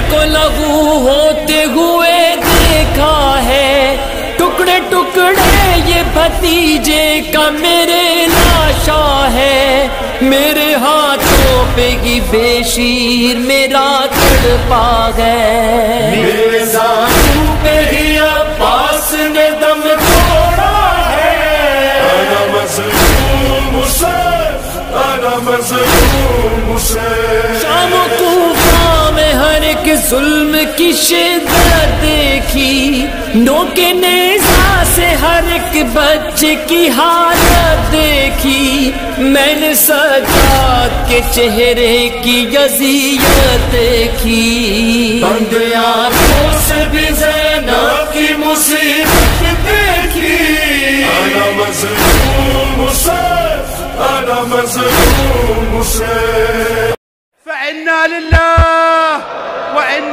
کو لہو ہوتے ہوئے دیکھا ہے، ٹکڑے ٹکڑے یہ بھتیجے کا میرے لاشا ہے، میرے ہاتھوں پہ ہی بے شیر میرا تڑپا ہے، میرے زانوں پہ ہی عباس نے دم توڑا ہے، انا مظلوم حسین، انا مظلوم حسین۔ شام و کوفہ میں ہر ایک ظلم کی شدت دیکھی، نوکے نیزہ سے ہر ایک بچے کی حالت دیکھی، میں نے سجاد کے چہرے کی اذیت دیکھی، بند آنکھوں سے بھی زینب کی مصیبت دیکھی، انا مظلوم حسین، انا مظلوم حسین۔ فإنا لله وإنا